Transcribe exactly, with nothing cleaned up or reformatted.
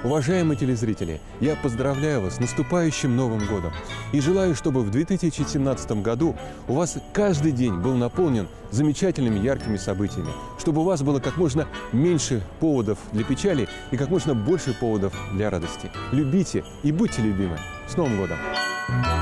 Уважаемые телезрители, я поздравляю вас с наступающим Новым годом и желаю, чтобы в две тысячи семнадцатом году у вас каждый день был наполнен замечательными яркими событиями, чтобы у вас было как можно меньше поводов для печали и как можно больше поводов для радости. Любите и будьте любимы. С Новым годом!